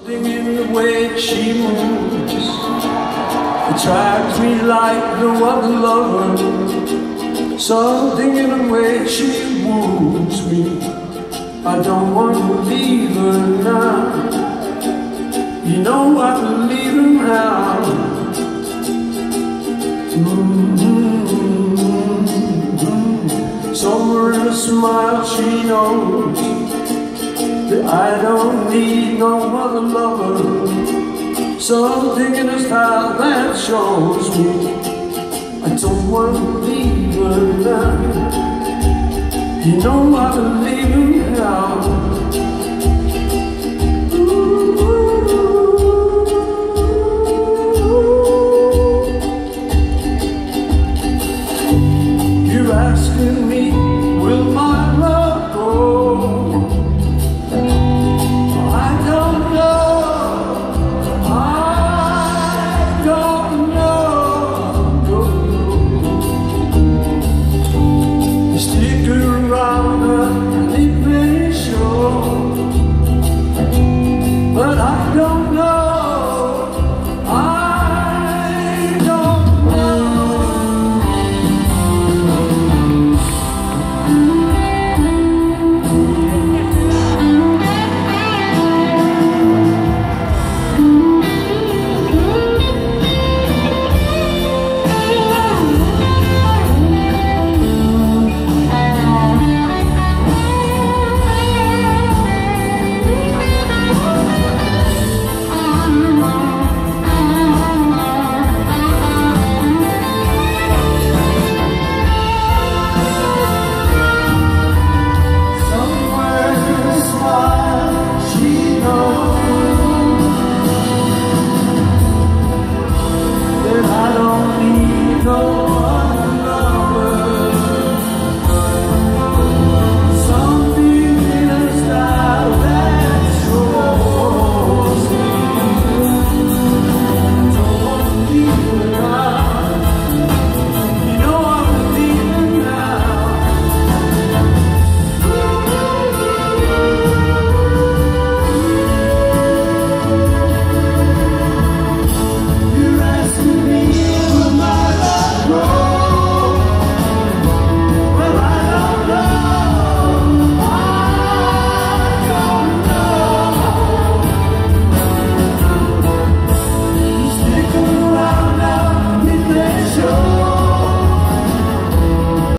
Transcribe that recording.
Something in the way she moves attracts me like no other lover. Something in the way she woos me, I don't want to leave her now. You know I can leave her now. Somewhere in a smile she knows that I don't need no other lover. Something in her style that shows me I don't want to leave her now. You know I can leave her now.